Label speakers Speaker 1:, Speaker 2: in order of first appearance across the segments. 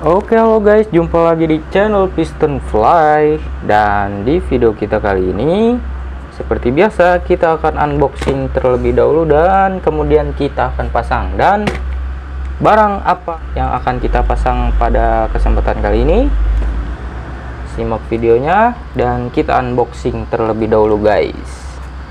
Speaker 1: Oke, halo guys, jumpa lagi di channel Piston Fly. Dan di video kita kali ini, seperti biasa, kita akan unboxing terlebih dahulu dan kemudian kita akan pasang. Dan barang apa yang akan kita pasang pada kesempatan kali ini? Simak videonya dan kita unboxing terlebih dahulu guys.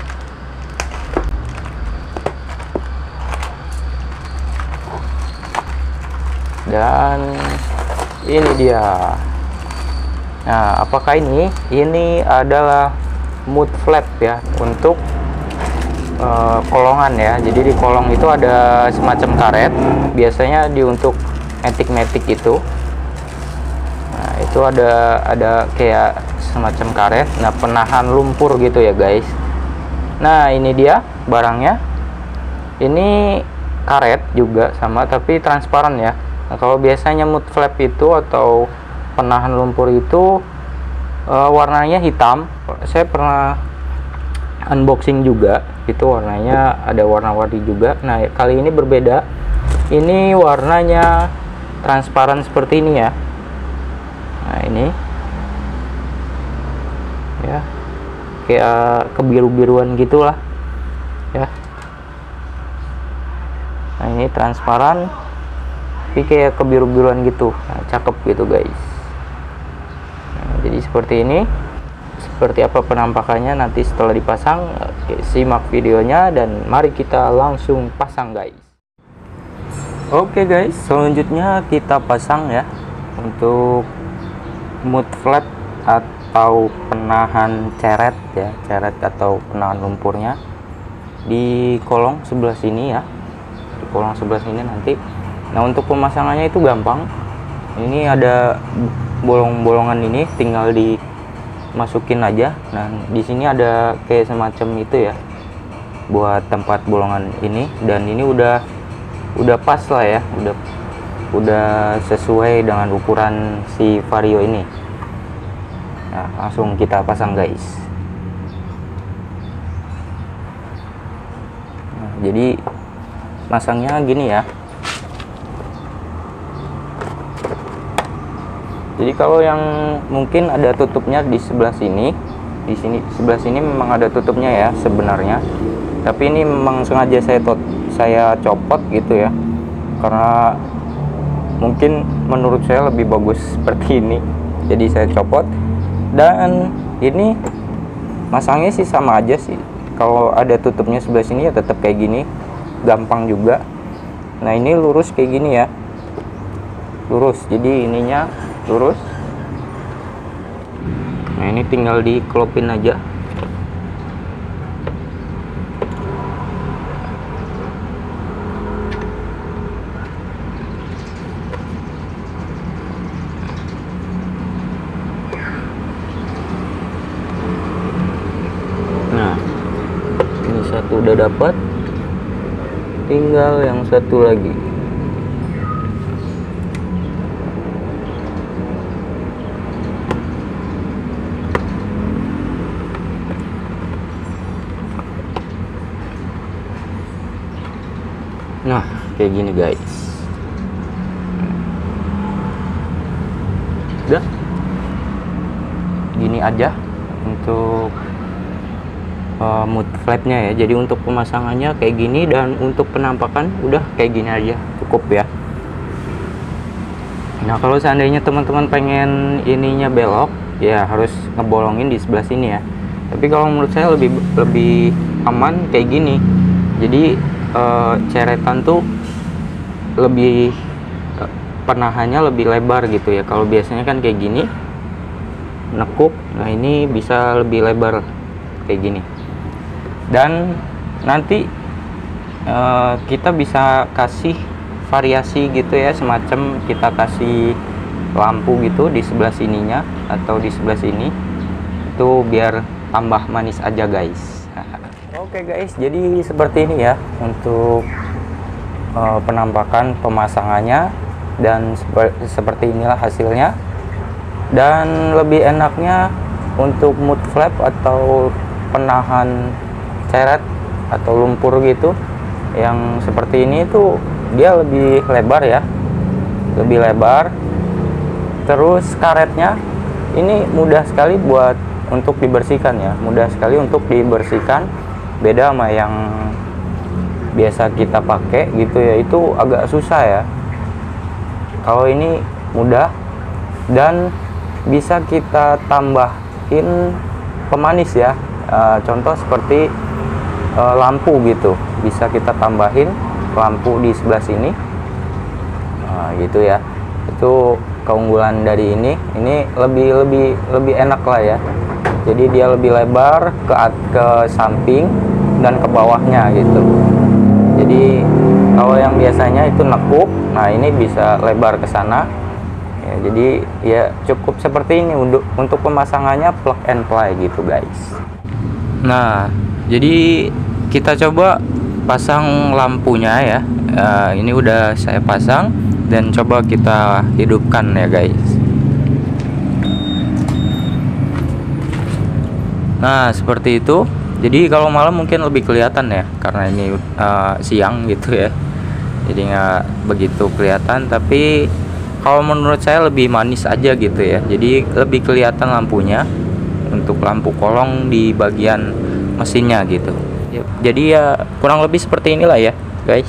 Speaker 1: Dan ini dia. Nah, apakah ini? Ini adalah mud flap ya, untuk kolongan ya. Jadi di kolong itu ada semacam karet, biasanya untuk matic itu. Nah, itu ada kayak semacam karet, nah penahan lumpur gitu ya guys. Nah, ini dia barangnya. Ini karet juga sama, tapi transparan ya. Nah, kalau biasanya mud flap itu atau penahan lumpur itu warnanya hitam. Saya pernah unboxing juga, itu warnanya ada warna-warni juga. Nah, kali ini berbeda. Ini warnanya transparan seperti ini ya. Nah, ini ya, kayak kebiru-biruan gitulah ya. Nah, ini transparan tapi kayak kebiru-biruan gitu. Nah, cakep gitu guys. Nah, jadi seperti ini. Seperti apa penampakannya nanti setelah dipasang. Oke, simak videonya dan mari kita langsung pasang guys. Oke guys, selanjutnya kita pasang ya untuk mud flap atau penahan ceret ya, ceret atau penahan lumpurnya di kolong sebelah sini ya, di kolong sebelah sini nanti. Nah, untuk pemasangannya itu gampang. Ini ada bolong-bolongan, ini tinggal dimasukin aja. Nah, di sini ada kayak semacam itu ya, buat tempat bolongan ini. Dan ini udah pas lah ya, udah sesuai dengan ukuran si Vario ini. Nah, langsung kita pasang guys. Nah, jadi masangnya gini ya. Jadi kalau yang mungkin ada tutupnya di sebelah sini, sebelah sini memang ada tutupnya ya sebenarnya. Tapi ini memang sengaja saya copot gitu ya, karena mungkin menurut saya lebih bagus seperti ini. Jadi saya copot. Dan ini masangnya sih sama aja sih. Kalau ada tutupnya sebelah sini ya tetap kayak gini, gampang juga. Nah, ini lurus kayak gini ya, lurus. Jadi ininya lurus. Nah, ini tinggal dikelopin aja. Nah, ini satu udah dapat, tinggal yang satu lagi. Nah, kayak gini guys. Udah gini aja untuk mud flapnya ya. Jadi untuk pemasangannya kayak gini, dan untuk penampakan udah kayak gini aja, cukup ya. Nah, kalau seandainya teman-teman pengen ininya belok ya, harus ngebolongin di sebelah sini ya. Tapi kalau menurut saya lebih aman kayak gini. Jadi ceretan tuh lebih penahannya lebih lebar gitu ya. Kalau biasanya kan kayak gini nekuk. Nah, ini bisa lebih lebar kayak gini. Dan nanti kita bisa kasih variasi gitu ya, semacam kita kasih lampu gitu di sebelah sininya atau di sebelah sini, itu biar tambah manis aja guys. Oke guys, jadi seperti ini ya untuk penampakan pemasangannya, dan seperti inilah hasilnya. Dan lebih enaknya untuk mud flap atau penahan ceret atau lumpur gitu, yang seperti ini tuh dia lebih lebar ya, lebih lebar. Terus karetnya ini mudah sekali buat untuk dibersihkan ya, mudah sekali untuk dibersihkan. Beda sama yang biasa kita pakai gitu ya, itu agak susah ya. Kalau ini mudah dan bisa kita tambahin pemanis ya. Contoh seperti lampu gitu, bisa kita tambahin lampu di sebelah sini. Gitu ya. Itu keunggulan dari ini lebih enak lah ya. Jadi dia lebih lebar ke samping dan ke bawahnya gitu. Jadi kalau yang biasanya itu nekuk, nah ini bisa lebar ke sana ya. Jadi ya cukup seperti ini untuk pemasangannya, plug and play gitu guys. Nah jadi kita coba pasang lampunya ya. Ini udah saya pasang dan coba kita hidupkan ya guys. Nah seperti itu. Jadi kalau malam mungkin lebih kelihatan ya, karena ini siang gitu ya, jadi nggak begitu kelihatan. Tapi kalau menurut saya lebih manis aja gitu ya, jadi lebih kelihatan lampunya untuk lampu kolong di bagian mesinnya gitu. Jadi ya kurang lebih seperti inilah ya guys.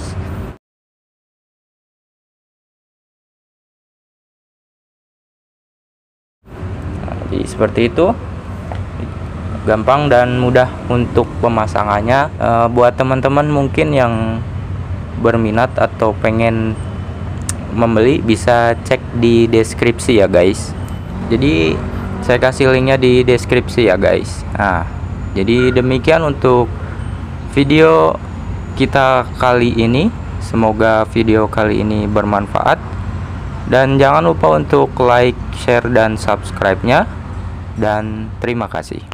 Speaker 1: Jadi seperti itu, gampang dan mudah untuk pemasangannya. Buat teman-teman mungkin yang berminat atau pengen membeli, bisa cek di deskripsi ya guys. Jadi saya kasih linknya di deskripsi ya guys. Nah jadi demikian untuk video kita kali ini. Semoga video kali ini bermanfaat, dan jangan lupa untuk like, share, dan subscribe-nya. Dan terima kasih.